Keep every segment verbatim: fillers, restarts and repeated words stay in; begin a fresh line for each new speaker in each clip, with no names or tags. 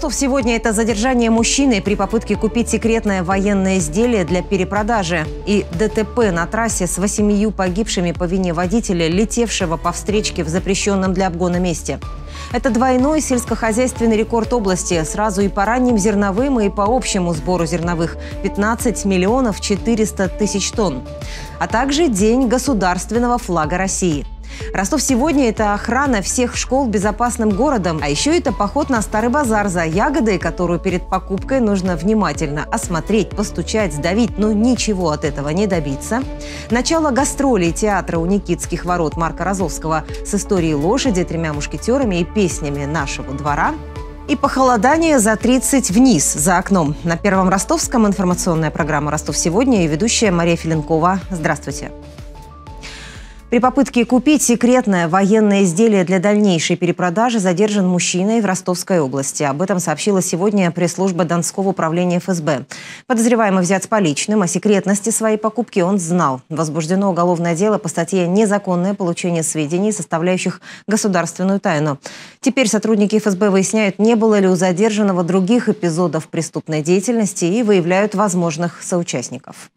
Ростов сегодня – это задержание мужчины при попытке купить секретное военное изделие для перепродажи и ДТП на трассе с восемью погибшими по вине водителя, летевшего по встречке в запрещенном для обгона месте. Это двойной сельскохозяйственный рекорд области. Сразу и по ранним зерновым, и по общему сбору зерновых – пятнадцать миллионов четыреста тысяч тонн. А также День государственного флага России. Ростов сегодня – это охрана всех школ безопасным городом. А еще это поход на Старый базар за ягодой, которую перед покупкой нужно внимательно осмотреть, постучать, сдавить, но ничего от этого не добиться. Начало гастролей театра у Никитских ворот Марка Розовского с историей лошади, тремя мушкетерами и песнями нашего двора. И похолодание за тридцать вниз за окном. На Первом Ростовском информационная программа «Ростов сегодня» и ведущая Мария Филенкова. Здравствуйте. При попытке купить секретное военное изделие для дальнейшей перепродажи задержан мужчина в Ростовской области. Об этом сообщила сегодня пресс-служба Донского управления эф эс бэ. Подозреваемый взят с поличным. О секретности своей покупки он знал. Возбуждено уголовное дело по статье «Незаконное получение сведений, составляющих государственную тайну». Теперь сотрудники эф эс бэ выясняют, не было ли у задержанного других эпизодов преступной деятельности и выявляют возможных соучастников.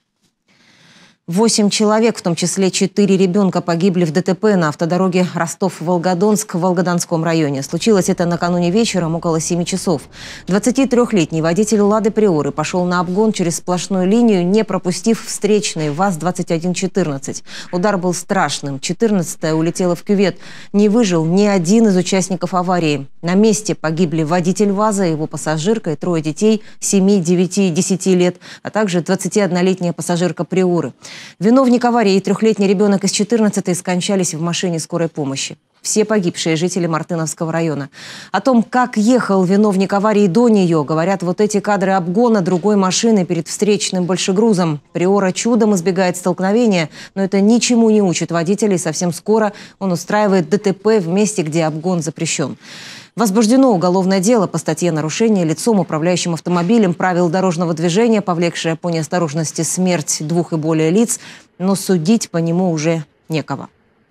Восемь человек, в том числе четыре ребенка, погибли в ДТП на автодороге Ростов-Волгодонск в Волгодонском районе. Случилось это накануне вечером около семи часов. двадцатитрёхлетний водитель «Лады Приоры» пошел на обгон через сплошную линию, не пропустив встречный ВАЗ двадцать один четырнадцать. Удар был страшным. четырнадцатая улетела в кювет. Не выжил ни один из участников аварии. На месте погибли водитель ВАЗа, его пассажирка и трое детей семи, девяти и десяти лет, а также двадцатиоднолетняя пассажирка Приоры. Виновник аварии и трехлетний ребенок из четырнадцатой скончались в машине скорой помощи. Все погибшие жители Мартыновского района. О том, как ехал виновник аварии до нее, говорят вот эти кадры обгона другой машины перед встречным большегрузом. Приора чудом избегает столкновения, но это ничему не учит водителей. Совсем скоро он устраивает ДТП в месте, где обгон запрещен. Возбуждено уголовное дело по статье «Нарушение лицом, управляющим автомобилем, правил дорожного движения, повлекшее по неосторожности смерть двух и более лиц», но судить по нему уже некого.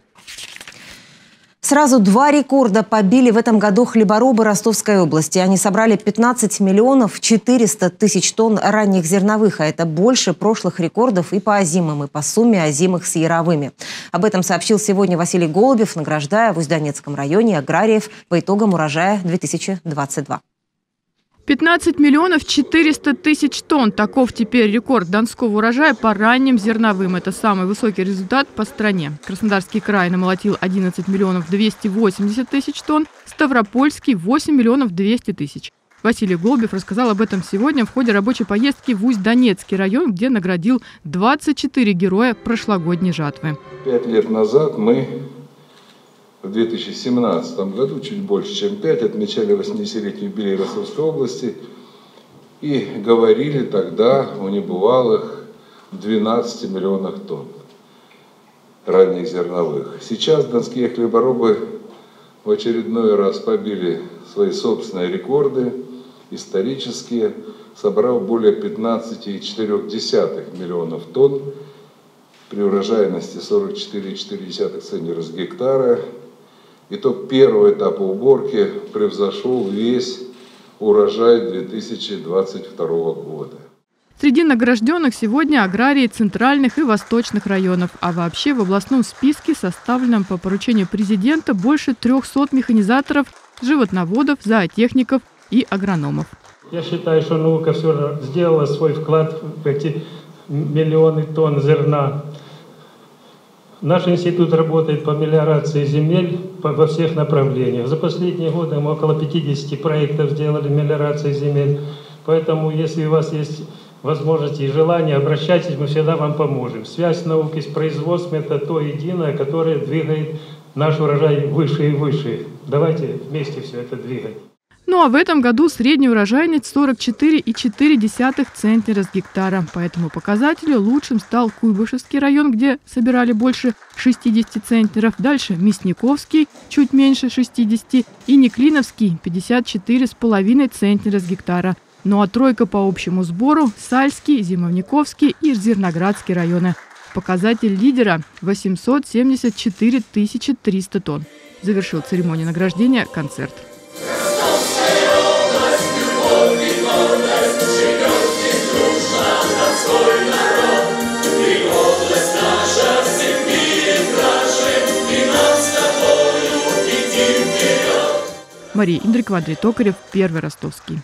Сразу два рекорда побили в этом году хлеборобы Ростовской области. Они собрали пятнадцать миллионов четыреста тысяч тонн ранних зерновых, а это больше прошлых рекордов и по озимым, и по сумме озимых с яровыми. Об этом сообщил сегодня Василий Голубев, награждая в Усть-Донецком районе аграриев по итогам урожая две тысячи двадцать два.
пятнадцать миллионов четыреста тысяч тонн. Таков теперь рекорд донского урожая по ранним зерновым. Это самый высокий результат по стране. Краснодарский край намолотил одиннадцать миллионов двести восемьдесят тысяч тонн, Ставропольский – восемь миллионов двести тысяч. Василий Голубев рассказал об этом сегодня в ходе рабочей поездки в Усть-Донецкий район, где наградил двадцать четыре героя прошлогодней жатвы.
Пять лет назад мы в две тысячи семнадцатом году, чуть больше, чем пять, отмечали восьмидесятилетний юбилей Ростовской области и говорили тогда о небывалых двенадцати миллионах тонн ранних зерновых. Сейчас донские хлеборобы в очередной раз побили свои собственные рекорды, исторические, собрав более пятнадцати целых четырёх десятых миллионов тонн при урожайности сорок четыре целых четыре десятых центнера с гектара. Итог первого этапа уборки превзошел весь урожай две тысячи двадцать второго года.
Среди награжденных сегодня аграрии центральных и восточных районов. А вообще в областном списке, составленном по поручению президента, больше трехсот механизаторов, животноводов, зоотехников и агрономов.
Я считаю, что наука все же сделала свой вклад в эти миллионы тонн зерна. Наш институт работает по мелиорации земель во всех направлениях. За последние годы мы около пятидесяти проектов сделали мелиорации земель. Поэтому, если у вас есть возможности и желание, обращайтесь, мы всегда вам поможем. Связь науки с производством – это то единое, которое двигает наш урожай выше и выше. Давайте вместе все это двигать.
Ну а в этом году средняя урожайность сорок четыре целых четыре десятых центнера с гектара. По этому показателю лучшим стал Куйбышевский район, где собирали больше шестидесяти центнеров. Дальше Мясниковский, чуть меньше шестидесяти, и Неклиновский – пятьдесят четыре целых пять десятых центнера с гектара. Ну а тройка по общему сбору – Сальский, Зимовниковский и Зерноградский районы. Показатель лидера – восемьсот семьдесят четыре тысячи триста тонн. Завершил церемонию награждения концерт.
Ростовская область!
Мария Индрик, Токарев, Первый Ростовский.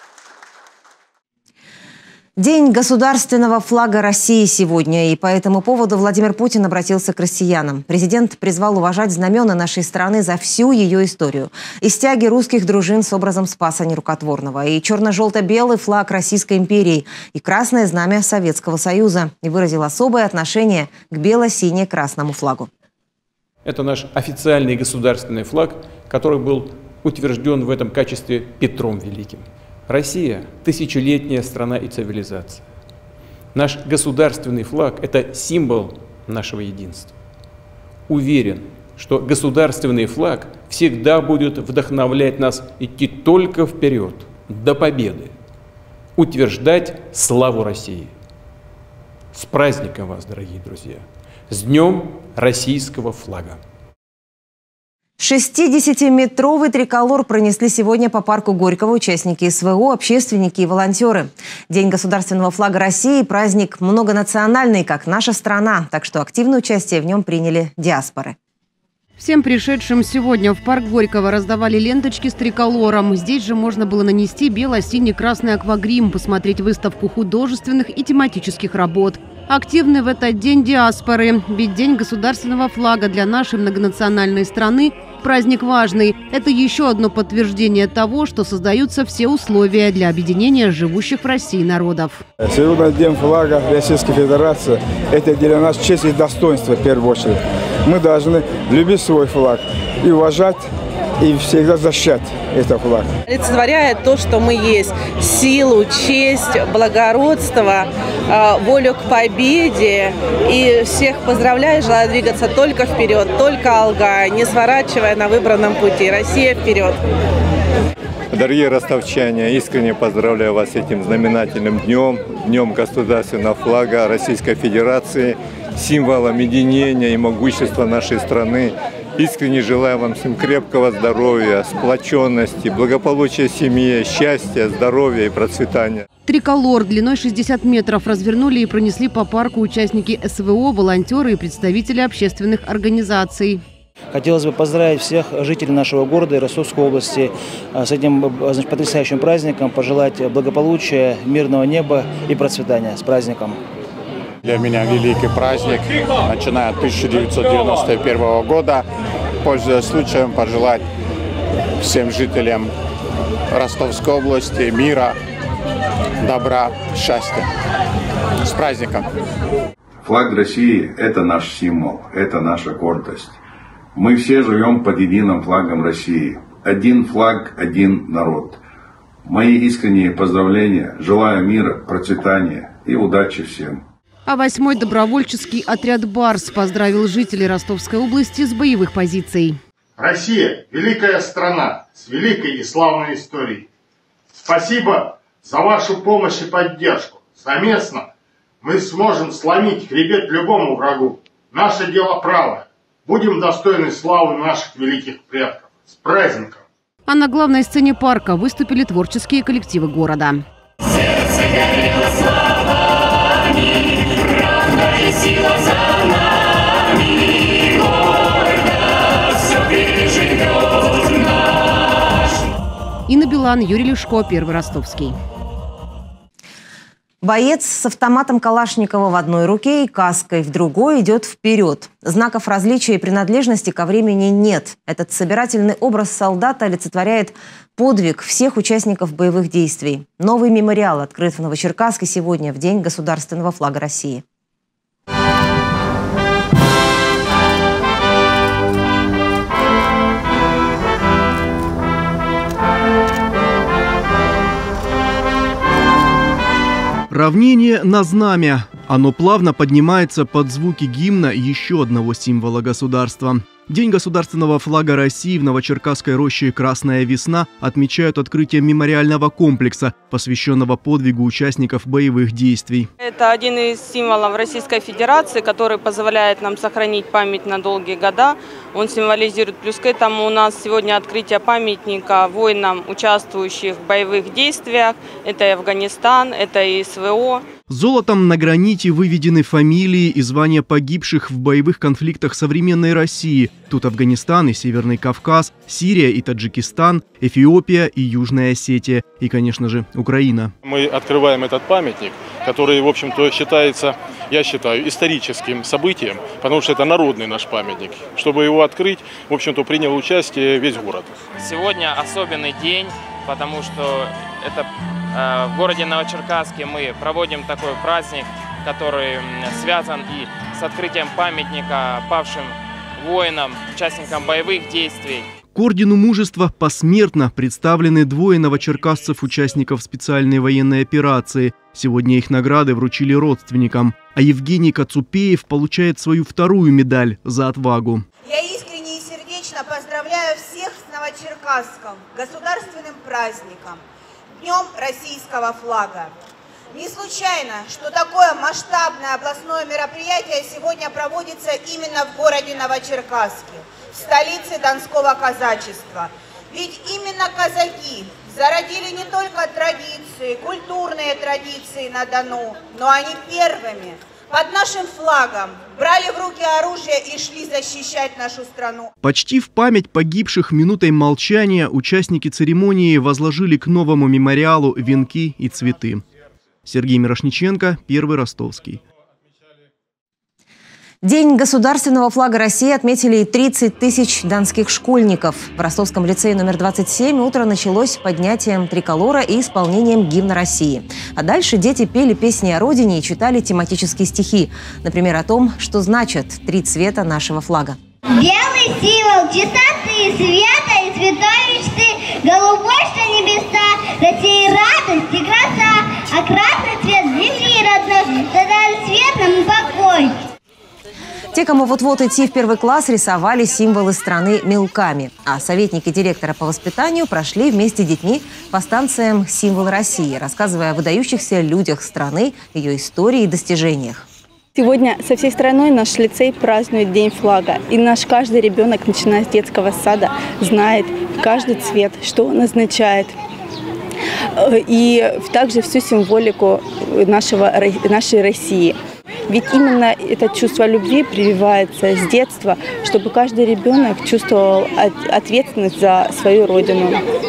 День государственного флага России сегодня, и по этому поводу Владимир Путин обратился к россиянам. Президент призвал уважать знамена нашей страны за всю ее историю. И стяги русских дружин с образом Спаса Нерукотворного, и черно-желто-белый флаг Российской империи, и красное знамя Советского Союза. И выразил особое отношение к бело-сине-красному флагу.
Это наш официальный государственный флаг, который был утвержден в этом качестве Петром Великим. Россия – тысячелетняя страна и цивилизация. Наш государственный флаг – это символ нашего единства. Уверен, что государственный флаг всегда будет вдохновлять нас идти только вперед, до победы, утверждать славу России. С праздником вас, дорогие друзья! С Днем российского флага!
шестидесятиметровый триколор пронесли сегодня по парку Горького участники СВО, общественники и волонтеры. День государственного флага России – праздник многонациональный, как наша страна, так что активное участие в нем приняли диаспоры.
Всем пришедшим сегодня в парк Горького раздавали ленточки с триколором. Здесь же можно было нанести бело-синий-красный аквагрим, посмотреть выставку художественных и тематических работ. Активны в этот день диаспоры, ведь День государственного флага для нашей многонациональной страны – праздник важный. Это еще одно подтверждение того, что создаются все условия для объединения живущих в России народов.
Сегодня День флага Российской Федерации – это для нас честь и достоинство в первую очередь. Мы должны любить свой флаг и уважать, и всегда защищать этот флаг.
Олицетворяет то, что мы есть. Силу, честь, благородство, волю к победе. И всех поздравляю, желаю двигаться только вперед, только алга, не сворачивая на выбранном пути. Россия вперед!
Дорогие ростовчане, искренне поздравляю вас с этим знаменательным днем, Днем государственного флага Российской Федерации, символом единения и могущества нашей страны. Искренне желаю вам всем крепкого здоровья, сплоченности, благополучия в семье, счастья, здоровья и процветания.
Триколор длиной шестьдесят метров развернули и пронесли по парку участники СВО, волонтеры и представители общественных организаций.
Хотелось бы поздравить всех жителей нашего города и Ростовской области с этим, значит, потрясающим праздником, пожелать благополучия, мирного неба и процветания. С праздником!
Для меня великий праздник, начиная от тысяча девятьсот девяносто первого года. Пользуясь случаем, пожелать всем жителям Ростовской области мира, добра, счастья. С праздником!
Флаг России – это наш символ, это наша гордость. Мы все живем под единым флагом России. Один флаг, один народ. Мои искренние поздравления, желаю мира, процветания и удачи всем.
А восьмой добровольческий отряд «Барс» поздравил жителей Ростовской области с боевых позиций.
Россия – великая страна с великой и славной историей. Спасибо за вашу помощь и поддержку. Совместно мы сможем сломить хребет любому врагу. Наше дело правое. Будем достойны славы наших великих предков. С праздником!
А на главной сцене парка выступили творческие коллективы города.
Сердце горело словами, правда и сила за нами, гордо все переживет наш.
Инна Билан, Юрий Лешко, Первый Ростовский.
Боец с автоматом Калашникова в одной руке и каской в другой идет вперед. Знаков различия и принадлежности ко времени нет. Этот собирательный образ солдата олицетворяет подвиг всех участников боевых действий. Новый мемориал открыт в Новочеркасске сегодня, в День государственного флага России.
Равнение на знамя. Оно плавно поднимается под звуки гимна еще одного символа государства. День государственного флага России в Новочеркасской роще «Красная весна» отмечают открытие мемориального комплекса, посвященного подвигу участников боевых действий.
Это один из символов Российской Федерации, который позволяет нам сохранить память на долгие года. Он символизирует, плюс к этому у нас сегодня открытие памятника воинам, участвующих в боевых действиях. Это и Афганистан, это и СВО.
Золотом на граните выведены фамилии и звания погибших в боевых конфликтах современной России. Тут Афганистан и Северный Кавказ, Сирия и Таджикистан, Эфиопия и Южная Осетия и, конечно же, Украина.
Мы открываем этот памятник, который, в общем-то, считается, я считаю, историческим событием, потому что это народный наш памятник. Чтобы его открыть, в общем-то, принял участие весь город.
Сегодня особенный день, потому что это э, в городе Новочеркасске мы проводим такой праздник, который связан и с открытием памятника павшим воинам, участникам боевых действий.
К ордену мужества посмертно представлены двое новочеркассцев, участников специальной военной операции. Сегодня их награды вручили родственникам. А Евгений Кацупеев получает свою вторую медаль за отвагу.
Я искренне и сердечно поздравляю всех с Новочеркасском государственным праздником, Днем российского флага. Не случайно, что такое масштабное областное мероприятие сегодня проводится именно в городе Новочеркасске, в столице Донского казачества. Ведь именно казаки зародили не только традиции, культурные традиции на Дону, но они первыми под нашим флагом брали в руки оружие и шли защищать нашу страну.
Почти в память погибших минутой молчания участники церемонии возложили к новому мемориалу венки и цветы. Сергей Мирошниченко, Первый Ростовский.
День государственного флага России отметили тридцать тысяч донских школьников. В Ростовском лицее номер двадцать семь утро началось поднятием триколора и исполнением гимна России. А дальше дети пели песни о родине и читали тематические стихи. Например, о том, что значат три цвета нашего флага.
Белый символ чистоты, света и святой мечты, голубой, что небеса, России радость и краса, а красный цвет земли родной, задали свет нам и покой.
Те, кому вот-вот идти в первый класс, рисовали символы страны мелками. А советники директора по воспитанию прошли вместе с детьми по станциям «Символы России», рассказывая о выдающихся людях страны, ее истории и достижениях.
Сегодня со всей страной наш лицей празднует День флага. И наш каждый ребенок, начиная с детского сада, знает каждый цвет, что он означает. И также всю символику нашего, нашей России. Ведь именно это чувство любви прививается с детства, чтобы каждый ребенок чувствовал ответственность за свою родину.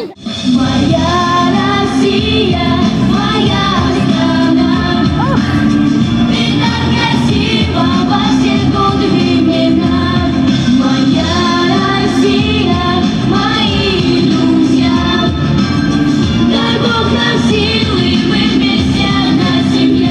Моя Россия, моя страна, ты так красива во все годы времена. Моя Россия, мои друзья, дай Бог нам силы, мы вместе одна семья.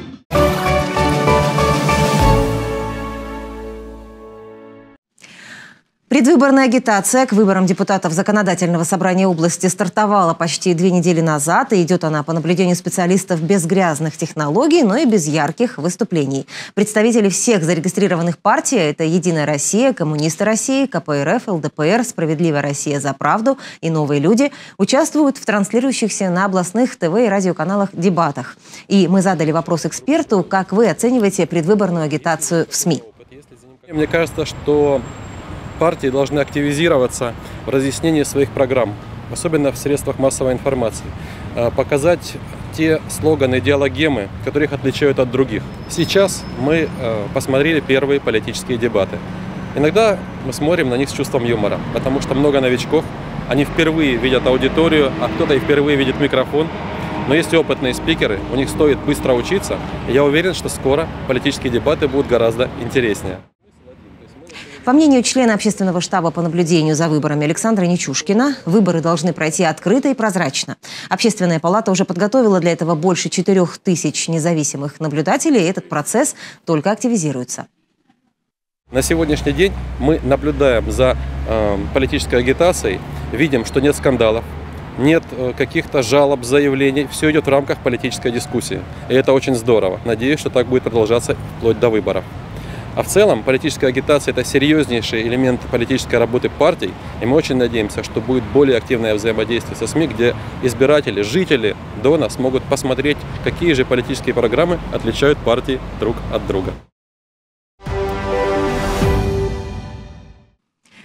Предвыборная агитация к выборам депутатов Законодательного собрания области стартовала почти две недели назад, и идет она по наблюдению специалистов без грязных технологий, но и без ярких выступлений. Представители всех зарегистрированных партий – это «Единая Россия», «Коммунисты России», ка пэ эр эф, эл дэ пэ эр, «Справедливая Россия за правду» и «Новые люди» участвуют в транслирующихся на областных ТВ и радиоканалах дебатах. И мы задали вопрос эксперту, как вы оцениваете предвыборную агитацию в СМИ.
Мне кажется, что партии должны активизироваться в разъяснении своих программ, особенно в средствах массовой информации, показать те слоганы, идеологемы, которые их отличают от других. Сейчас мы посмотрели первые политические дебаты. Иногда мы смотрим на них с чувством юмора, потому что много новичков, они впервые видят аудиторию, а кто-то и впервые видит микрофон. Но есть опытные спикеры, у них стоит быстро учиться, и я уверен, что скоро политические дебаты будут гораздо интереснее.
По мнению члена общественного штаба по наблюдению за выборами Александра Нечушкина, выборы должны пройти открыто и прозрачно. Общественная палата уже подготовила для этого больше четырех тысяч независимых наблюдателей, и этот процесс только активизируется.
На сегодняшний день мы наблюдаем за э, политической агитацией, видим, что нет скандалов, нет э, каких-то жалоб, заявлений, все идет в рамках политической дискуссии. И это очень здорово. Надеюсь, что так будет продолжаться вплоть до выборов. А в целом политическая агитация – это серьезнейший элемент политической работы партий, и мы очень надеемся, что будет более активное взаимодействие со СМИ, где избиратели, жители Дона смогут посмотреть, какие же политические программы отличают партии друг от друга.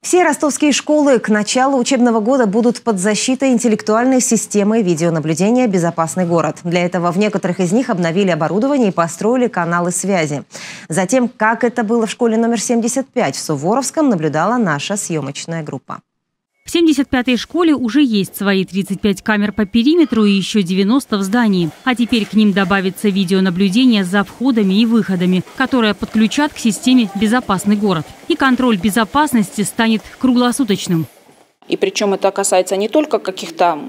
Все ростовские школы к началу учебного года будут под защитой интеллектуальной системы видеонаблюдения «Безопасный город». Для этого в некоторых из них обновили оборудование и построили каналы связи. Затем, как это было в школе номер семьдесят пять в Суворовском, наблюдала наша съемочная группа.
В семьдесят пятой школе уже есть свои тридцать пять камер по периметру и еще девяносто в здании. А теперь к ним добавится видеонаблюдение за входами и выходами, которое подключат к системе «Безопасный город». И контроль безопасности станет круглосуточным.
И причем это касается не только каких-то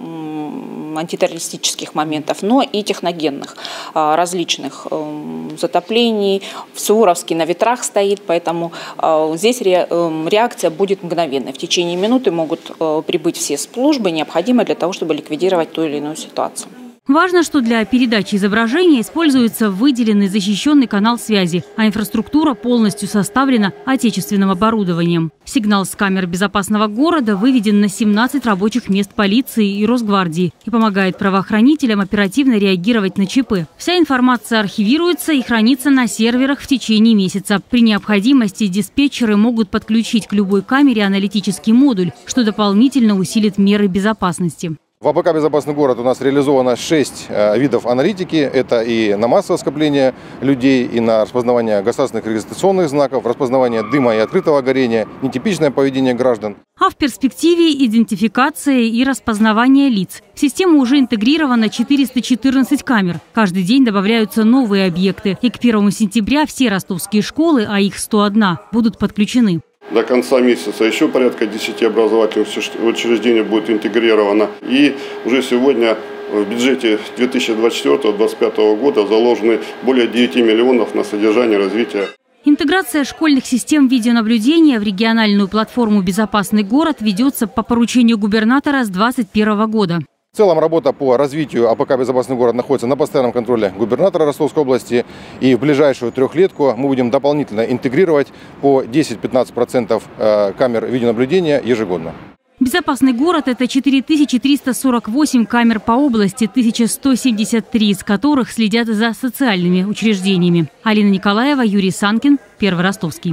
антитеррористических моментов, но и техногенных, различных затоплений. В Суворовске на ветрах стоит, поэтому здесь реакция будет мгновенной. В течение минуты могут прибыть все службы, необходимые для того, чтобы ликвидировать ту или иную ситуацию.
Важно, что для передачи изображения используется выделенный защищенный канал связи, а инфраструктура полностью составлена отечественным оборудованием. Сигнал с камер безопасного города выведен на семнадцать рабочих мест полиции и Росгвардии и помогает правоохранителям оперативно реагировать на ЧП. Вся информация архивируется и хранится на серверах в течение месяца. При необходимости диспетчеры могут подключить к любой камере аналитический модуль, что дополнительно усилит меры безопасности.
В АПК «Безопасный город» у нас реализовано шесть э, видов аналитики. Это и на массовое скопление людей, и на распознавание государственных регистрационных знаков, распознавание дыма и открытого горения, нетипичное поведение граждан.
А в перспективе идентификация и распознавание лиц. В систему уже интегрировано четыреста четырнадцать камер. Каждый день добавляются новые объекты. И к первому сентября все ростовские школы, а их сто одна, будут подключены.
До конца месяца еще порядка десяти образовательных учреждений будет интегрировано. И уже сегодня в бюджете две тысячи двадцать четвёртого — две тысячи двадцать пятого года заложены более девяти миллионов на содержание и развитие.
Интеграция школьных систем видеонаблюдения в региональную платформу «Безопасный город» ведется по поручению губернатора с две тысячи двадцать первого года.
В целом работа по развитию АПК «Безопасный город» находится на постоянном контроле губернатора Ростовской области. И в ближайшую трехлетку мы будем дополнительно интегрировать по десять-пятнадцать процентов камер видеонаблюдения ежегодно.
«Безопасный город» – это четыре тысячи триста сорок восемь камер по области, тысяча сто семьдесят три из которых следят за социальными учреждениями. Алина Николаева, Юрий Санкин, Первый Ростовский.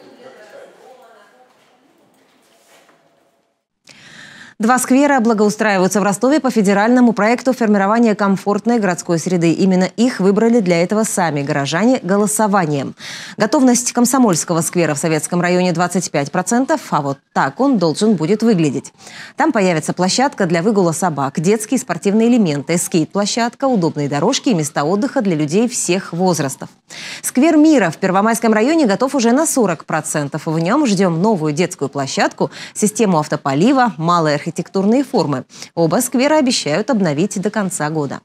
Два сквера благоустраиваются в Ростове по федеральному проекту формирования комфортной городской среды. Именно их выбрали для этого сами горожане голосованием. Готовность Комсомольского сквера в Советском районе двадцать пять процентов, а вот так он должен будет выглядеть. Там появится площадка для выгула собак, детские спортивные элементы, скейт-площадка, удобные дорожки и места отдыха для людей всех возрастов. Сквер мира в Первомайском районе готов уже на сорок процентов. В нем ждем новую детскую площадку, систему автополива, малые архитектурные архитектурные формы. Оба сквера обещают обновить до конца года.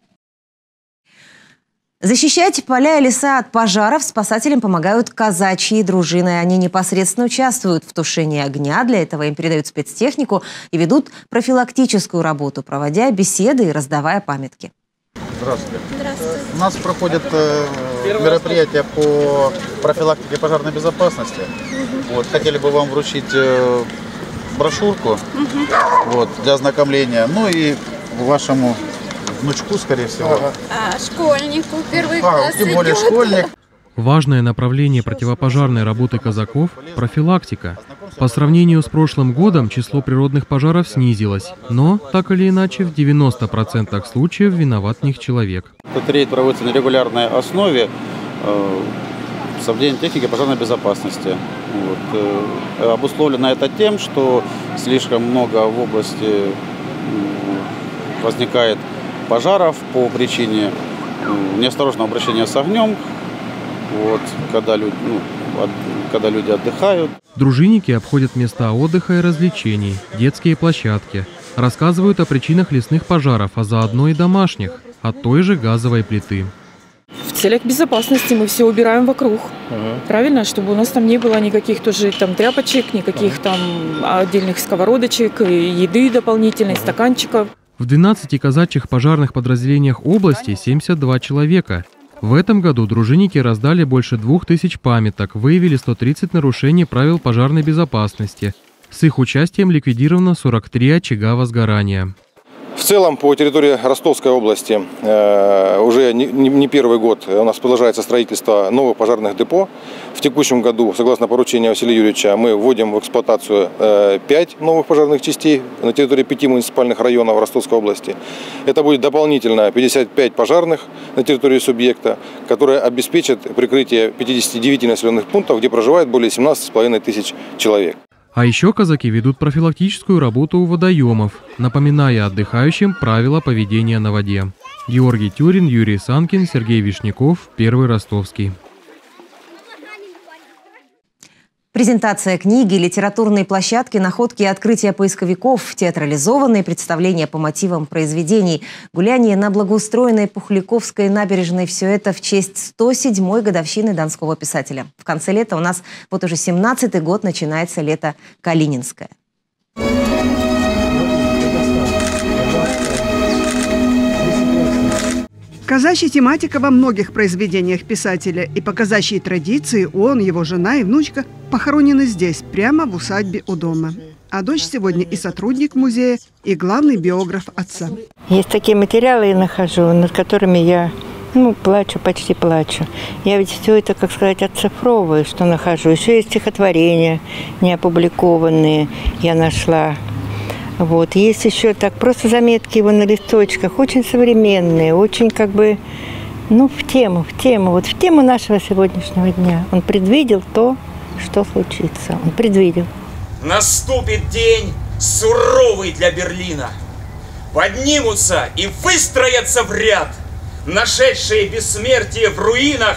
Защищать поля и леса от пожаров спасателям помогают казачьи дружины. Они непосредственно участвуют в тушении огня. Для этого им передают спецтехнику и ведут профилактическую работу, проводя беседы и раздавая памятки.
Здравствуйте. Здравствуйте. У нас проходит э, мероприятие по профилактике пожарной безопасности. Угу. Вот, хотели бы вам вручить э, брошюрку, угу. вот, для ознакомления, ну и вашему внучку, скорее всего.
А, школьнику, первый
а,
класс
тем более
идет.
школьник.
Важное направление противопожарной работы казаков – профилактика. По сравнению с прошлым годом число природных пожаров снизилось, но, так или иначе, в девяноста процентах случаев виноват не человек.
Этот рейд проводится на регулярной основе э, соблюдения техники пожарной безопасности. Вот. Э, обусловлено это тем, что слишком много в области возникает пожаров по причине неосторожного обращения с огнем, вот, когда, люди, ну, от, когда люди отдыхают.
Дружинники обходят места отдыха и развлечений, детские площадки, рассказывают о причинах лесных пожаров, а заодно и домашних, от той же газовой плиты.
В целях безопасности мы все убираем вокруг, ага. правильно, чтобы у нас там не было никаких тоже там тряпочек, никаких ага. там отдельных сковородочек, еды дополнительной, ага. стаканчиков.
В двенадцати казачьих пожарных подразделениях области семьдесят два человека. В этом году дружинники раздали больше двух тысяч памяток, выявили сто тридцать нарушений правил пожарной безопасности. С их участием ликвидировано сорок три очага возгорания.
В целом, по территории Ростовской области э, уже не, не первый год у нас продолжается строительство новых пожарных депо. В текущем году, согласно поручению Василия Юрьевича, мы вводим в эксплуатацию э, пять новых пожарных частей на территории пяти муниципальных районов Ростовской области. Это будет дополнительно пятьдесят пять пожарных на территории субъекта, которые обеспечат прикрытие пятидесяти девяти населенных пунктов, где проживает более семнадцати с половиной тысяч человек.
А еще казаки ведут профилактическую работу у водоемов, напоминая отдыхающим правила поведения на воде. Георгий Тюрин, Юрий Санкин, Сергей Вишняков, Первый Ростовский.
Презентация книги, литературные площадки, находки и открытия поисковиков, театрализованные представления по мотивам произведений, гуляние на благоустроенной Пухляковской набережной – все это в честь сто седьмой годовщины донского писателя. В конце лета у нас вот уже семнадцатый год начинается лето Калининское.
Казачья тематика во многих произведениях писателя. И по казачьей традиции он, его жена и внучка похоронены здесь, прямо в усадьбе у дома. А дочь сегодня и сотрудник музея, и главный биограф отца.
Есть такие материалы, я нахожу, над которыми я ну, плачу, почти плачу. Я ведь все это, как сказать, оцифровываю, что нахожу. Еще есть стихотворения не опубликованные, я нашла. Вот. Есть еще так, просто заметки его на листочках, очень современные, очень как бы, ну, в тему, в тему, вот в тему нашего сегодняшнего дня. Он предвидел то, что случится. Он предвидел.
Наступит день суровый для Берлина. Поднимутся и выстроятся в ряд нашедшие бессмертие в руинах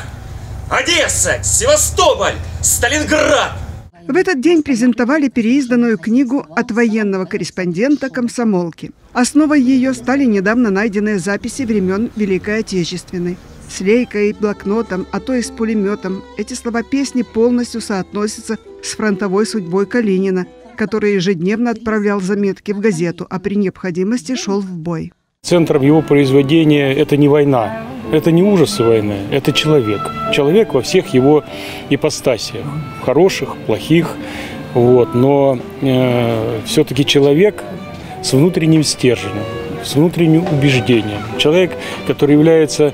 Одесса, Севастополь, Сталинград.
В этот день презентовали переизданную книгу от военного корреспондента «Комсомолки». Основой ее стали недавно найденные записи времен Великой Отечественной. С лейкой, блокнотом, а то и с пулеметом эти слова песни полностью соотносятся с фронтовой судьбой Калинина, который ежедневно отправлял заметки в газету, а при необходимости шел в бой.
Центром его произведения это не война, это не ужасы войны, это человек. Человек во всех его ипостасиях, хороших, плохих, вот, но э, все-таки человек с внутренним стержнем, с внутренним убеждением. Человек, который является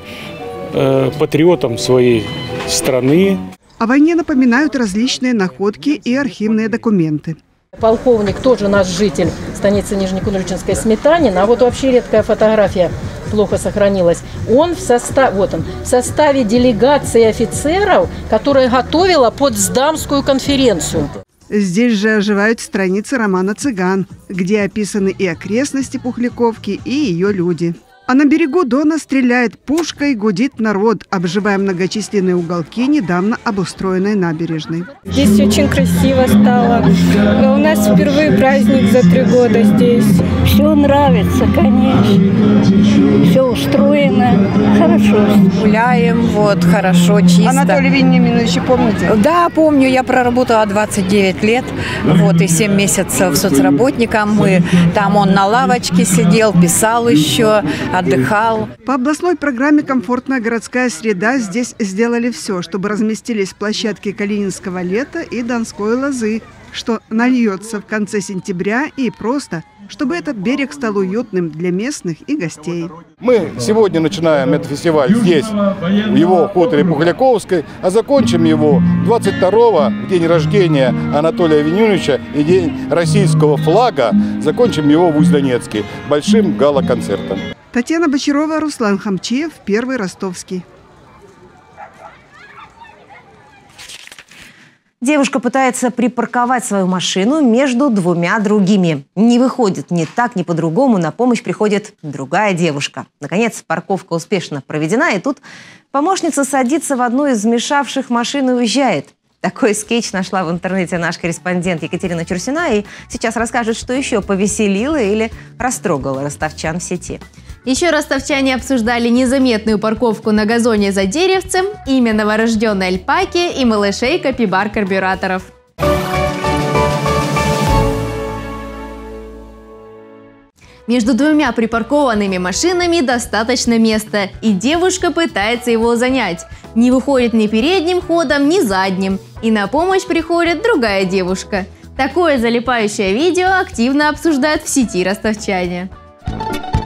э, патриотом своей страны.
О войне напоминают различные находки и архивные документы.
Полковник тоже наш житель станицы Нижнекундричинской Сметанина, а вот вообще редкая фотография плохо сохранилась. Он в составе, вот он, в составе делегации офицеров, которая готовила Потсдамскую конференцию.
Здесь же оживают страницы романа «Цыган», где описаны и окрестности Пухляковки, и ее люди. А на берегу Дона стреляет пушка и гудит народ, обживая многочисленные уголки недавно обустроенной набережной.
Здесь очень красиво стало. У нас впервые праздник за три года здесь.
Все нравится, конечно. Все устроено. Хорошо.
Гуляем, вот, хорошо, чисто.
Анатолий Вениаминович, помните?
Да, помню. Я проработала двадцать девять лет, вот, и семь месяцев соцработником. Мы, там он на лавочке сидел, писал еще, отдыхал.
По областной программе «Комфортная городская среда» здесь сделали все, чтобы разместились площадки Калининского лета и Донской лозы, что нальется в конце сентября, и просто, чтобы этот берег стал уютным для местных и гостей.
Мы сегодня начинаем этот фестиваль здесь, в его хуторе Пухляковской, а закончим его двадцать второго, в день рождения Анатолия Вениаминовича и день российского флага, закончим его в Усть-Донецке большим гала-концертом.
Татьяна Бочарова, Руслан Хамчиев, Первый Ростовский.
Девушка пытается припарковать свою машину между двумя другими. Не выходит ни так, ни по-другому. На помощь приходит другая девушка. Наконец, парковка успешно проведена, и тут помощница садится в одну из смешавших машин и уезжает. Такой скетч нашла в интернете наш корреспондент Екатерина Чурсина, и сейчас расскажет, что еще повеселило или растрогало ростовчан в сети.
Еще ростовчане обсуждали незаметную парковку на газоне за деревцем, имя новорожденной альпаки и малышей капибар-карбюраторов. Между двумя припаркованными машинами достаточно места, и девушка пытается его занять. Не выходит ни передним ходом, ни задним. И на помощь приходит другая девушка. Такое залипающее видео активно обсуждают в сети ростовчане.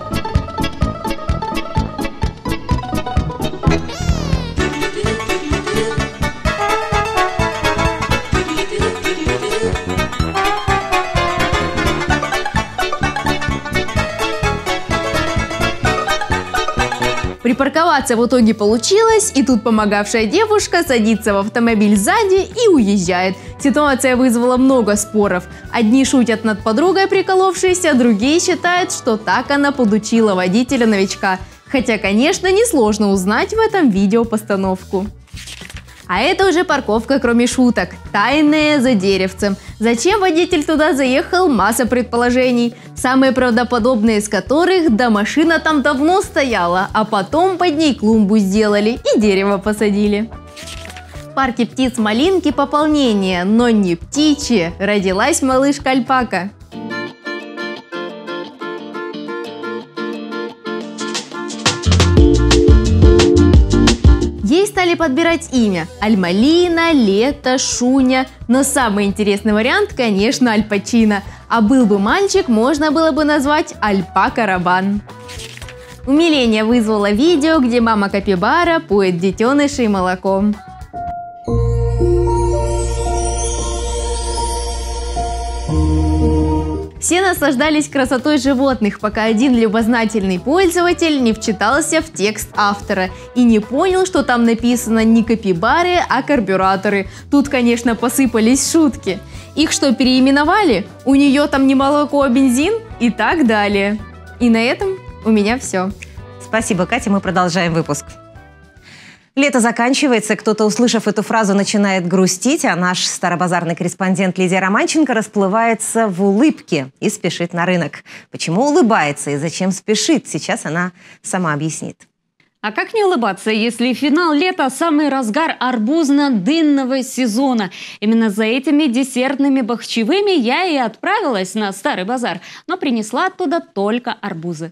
Припарковаться в итоге получилось, и тут помогавшая девушка садится в автомобиль сзади и уезжает. Ситуация вызвала много споров. Одни шутят над подругой приколовшейся, другие считают, что так она подучила водителя-новичка. Хотя, конечно, несложно узнать в этом видео постановку. А это уже парковка, кроме шуток. Тайная за деревцем. Зачем водитель туда заехал? Масса предположений. Самые правдоподобные из которых: да машина там давно стояла, а потом под ней клумбу сделали и дерево посадили. В парке птиц Малинки пополнение, но не птичье. Родилась малышка альпака. Ей стали подбирать имя: Альмалина, Лето, Шуня. Но самый интересный вариант, конечно, Аль Пачино. А был бы мальчик, можно было бы назвать Альпака-Рабан. Умиление вызвало видео, где мама капибара поет детенышей молоком. Все наслаждались красотой животных, пока один любознательный пользователь не вчитался в текст автора и не понял, что там написано не капибары, а карбюраторы. Тут, конечно, посыпались шутки. Их что, переименовали? У нее там не молоко, а бензин? И так далее. И на этом у меня все.
Спасибо, Катя. Мы продолжаем выпуск. Лето заканчивается, кто-то, услышав эту фразу, начинает грустить, а наш старобазарный корреспондент Лидия Романченко расплывается в улыбке и спешит на рынок. Почему улыбается и зачем спешит, сейчас она сама объяснит.
А как не улыбаться, если финал лета – самый разгар арбузно-дынного сезона? Именно за этими десертными бахчевыми я и отправилась на Старый базар, но принесла оттуда только арбузы.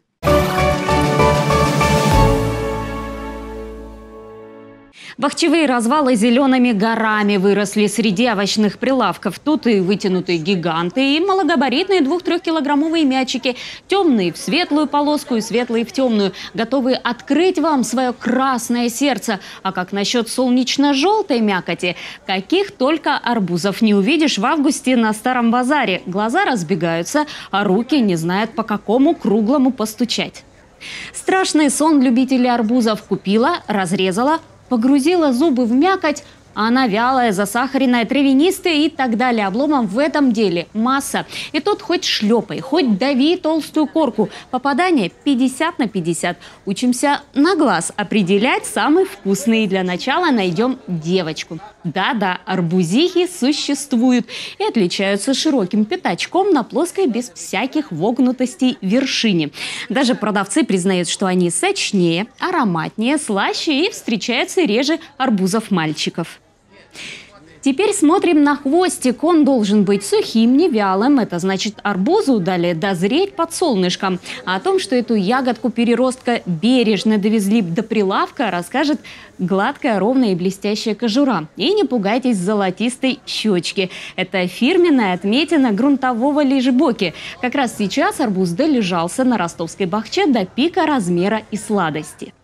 Бахчевые развалы зелеными горами выросли среди овощных прилавков. Тут и вытянутые гиганты, и малогабаритные двух-трехкилограммовые мячики. Темные в светлую полоску и светлые в темную. Готовые открыть вам свое красное сердце. А как насчет солнечно-желтой мякоти? Каких только арбузов не увидишь в августе на Старом базаре. Глаза разбегаются, а руки не знают, по какому круглому постучать. Страшный сон любителей арбузов. Купила, разрезала, погрузила зубы в мякоть, а она вялая, засахаренная, травянистая и так далее. Обломов в этом деле масса. И тут хоть шлепай, хоть дави толстую корку. Попадание пятьдесят на пятьдесят. Учимся на глаз определять самый вкусный. Для начала найдем девочку. Да-да, арбузихи существуют и отличаются широким пятачком на плоской, без всяких вогнутостей вершине. Даже продавцы признают, что они сочнее, ароматнее, слаще и встречаются реже арбузов мальчиков. Теперь смотрим на хвостик. Он должен быть сухим, не вялым. Это значит, арбузу дали дозреть под солнышком. А о том, что эту ягодку переростка бережно довезли до прилавка, расскажет гладкая, ровная и блестящая кожура. И не пугайтесь золотистой щечки. Это фирменная отметина грунтового лежебоки. Как раз сейчас арбуз долежался на ростовской бахче до пика размера и сладости.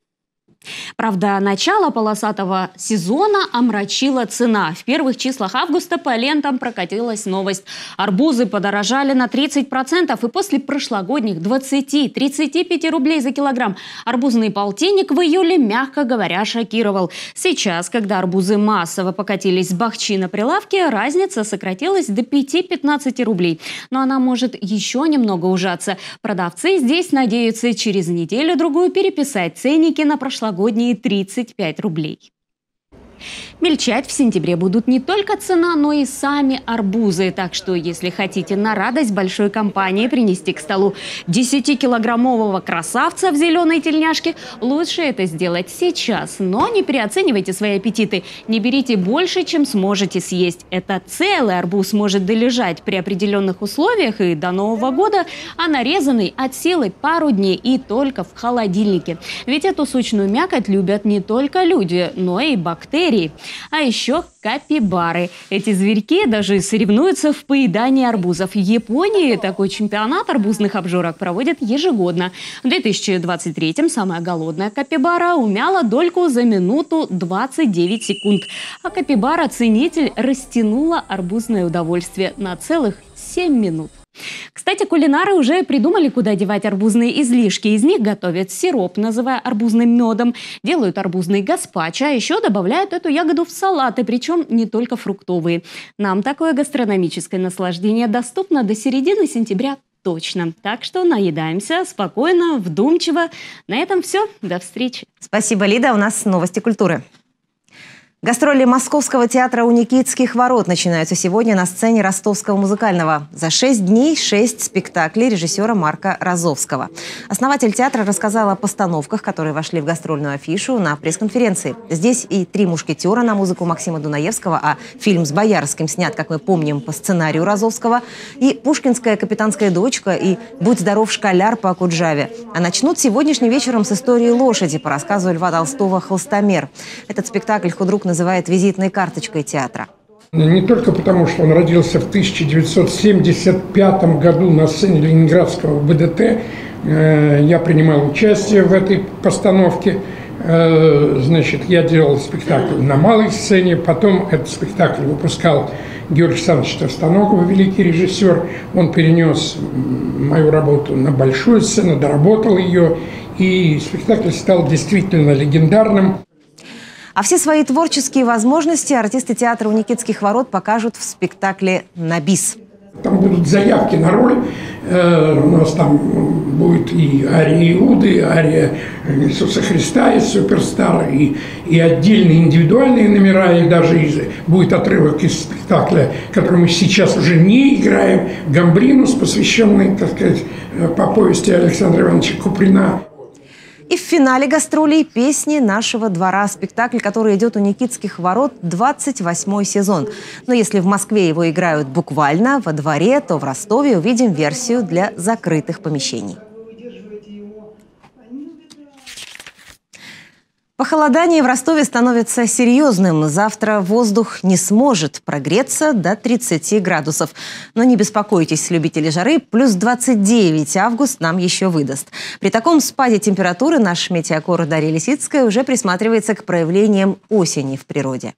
Правда, начало полосатого сезона омрачила цена. В первых числах августа по лентам прокатилась новость. Арбузы подорожали на тридцать процентов и после прошлогодних двадцати-тридцати пяти рублей за килограмм. Арбузный полтинник в июле, мягко говоря, шокировал. Сейчас, когда арбузы массово покатились с бахчи на прилавке, разница сократилась до пяти-пятнадцати рублей. Но она может еще немного ужаться. Продавцы здесь надеются через неделю-другую переписать ценники на прошлогодние тридцать пять рублей. Мельчать в сентябре будут не только цена, но и сами арбузы. Так что, если хотите на радость большой компании принести к столу десятикилограммового красавца в зеленой тельняшке, лучше это сделать сейчас. Но не переоценивайте свои аппетиты. Не берите больше, чем сможете съесть. Это целый арбуз может долежать при определенных условиях и до Нового года, а нарезанный от силы пару дней и только в холодильнике. Ведь эту сочную мякоть любят не только люди, но и бактерии. А еще капибары. Эти зверьки даже соревнуются в поедании арбузов. В Японии такой чемпионат арбузных обжорок проводят ежегодно. В две тысячи двадцать третьем самая голодная капибара умяла дольку за минуту двадцать девять секунд. А капибара-ценитель растянула арбузное удовольствие на целых семь минут. Кстати, кулинары уже придумали, куда девать арбузные излишки. Из них готовят сироп, называя арбузным медом, делают арбузный гаспачо, а еще добавляют эту ягоду в салаты, причем не только фруктовые. Нам такое гастрономическое наслаждение доступно до середины сентября точно. Так что наедаемся спокойно, вдумчиво. На этом все. До встречи.
Спасибо, Лида. У нас новости культуры. Гастроли Московского театра у Никитских ворот начинаются сегодня на сцене Ростовского музыкального. За шесть дней шесть спектаклей режиссера Марка Розовского. Основатель театра рассказал о постановках, которые вошли в гастрольную афишу на пресс-конференции. Здесь и «Три мушкетера» на музыку Максима Дунаевского, а фильм с Боярским снят, как мы помним, по сценарию Розовского, и «Пушкинская капитанская дочка», и «Будь здоров, школяр» по Акуджаве. А начнут сегодняшним вечером с истории лошади по рассказу Льва Толстого «Холстомер». Этот спектакль худрук называет визитной карточкой театра.
Не только потому, что он родился в тысяча девятьсот семьдесят пятом году на сцене Ленинградского БДТ. Я принимал участие в этой постановке. Значит, я делал спектакль на малой сцене, потом этот спектакль выпускал Георгий Александрович Товстоногов, великий режиссер. Он перенес мою работу на большую сцену, доработал ее, и спектакль стал действительно легендарным.
А все свои творческие возможности артисты театра у Никитских ворот покажут в спектакле «На бис».
Там будут заявки на роль. У нас там будет и ария Иуды, и ария Иисуса Христа из «Суперстара», и, и отдельные индивидуальные номера, и даже из, будет отрывок из спектакля, который мы сейчас уже не играем, «Гамбринус», посвященный, так сказать, по повести Александра Ивановича Куприна.
И в финале гастролей «Песни нашего двора». Спектакль, который идет у Никитских ворот двадцать восьмой сезон. Но если в Москве его играют буквально во дворе, то в Ростове увидим версию для закрытых помещений. Похолодание в Ростове становится серьезным. Завтра воздух не сможет прогреться до тридцати градусов. Но не беспокойтесь, любители жары, плюс двадцать девять август нам еще выдаст. При таком спаде температуры наш метеокор Дарья Лисицкая уже присматривается к проявлениям осени в природе.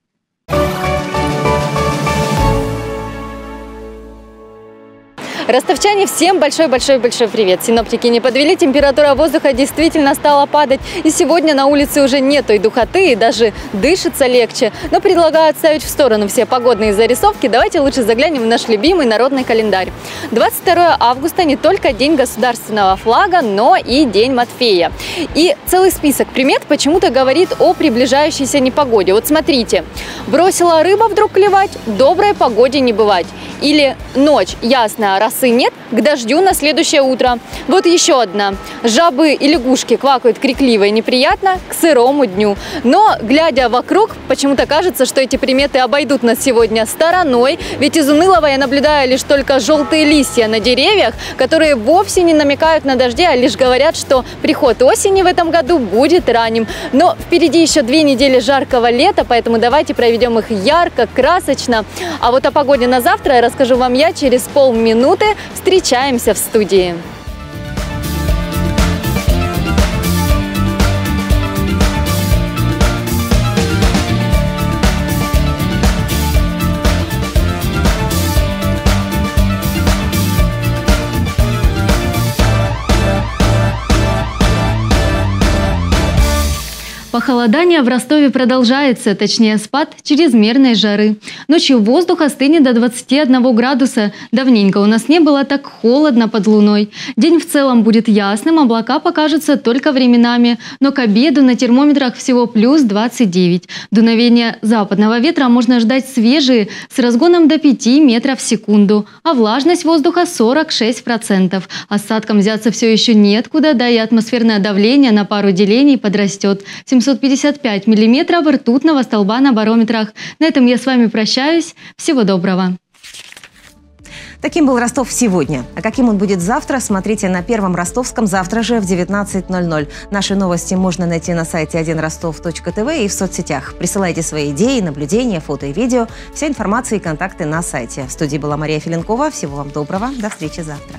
Ростовчане, всем большой-большой-большой привет! Синоптики не подвели, температура воздуха действительно стала падать. И сегодня на улице уже нет той духоты и даже дышится легче. Но предлагаю отставить в сторону все погодные зарисовки. Давайте лучше заглянем в наш любимый народный календарь. двадцать второе августа не только День государственного флага, но и День Матфея. И целый список примет почему-то говорит о приближающейся непогоде. Вот смотрите. Бросила рыба вдруг клевать, доброй погоде не бывать. Или ночь ясная, росы нет, к дождю на следующее утро. Вот еще одна. Жабы и лягушки квакают крикливо и неприятно к сырому дню. Но, глядя вокруг, почему-то кажется, что эти приметы обойдут нас сегодня стороной. Ведь из унылого я наблюдаю лишь только желтые листья на деревьях, которые вовсе не намекают на дожди, а лишь говорят, что приход осени в этом году будет ранним. Но впереди еще две недели жаркого лета, поэтому давайте проведем их ярко, красочно. А вот о погоде на завтра я расскажу вам я через полминуты. Встречаемся в студии. Похолодание в Ростове продолжается, точнее спад чрезмерной жары. Ночью воздух остынет до двадцати одного градуса. Давненько у нас не было так холодно под луной. День в целом будет ясным, облака покажутся только временами. Но к обеду на термометрах всего плюс двадцать девять. Дуновения западного ветра можно ждать свежие, с разгоном до пяти метров в секунду. А влажность воздуха сорок шесть процентов. Осадкам взяться все еще неоткуда, да и атмосферное давление на пару делений подрастет. семьсот пятьдесят пять миллиметров ртутного столба на барометрах. На этом я с вами прощаюсь. Всего доброго.
Таким был Ростов сегодня. А каким он будет завтра, смотрите на Первом Ростовском завтра же в девятнадцать ноль ноль. Наши новости можно найти на сайте один ростов точка тв и в соцсетях. Присылайте свои идеи, наблюдения, фото и видео. Вся информация и контакты на сайте. В студии была Мария Филенкова. Всего вам доброго. До встречи завтра.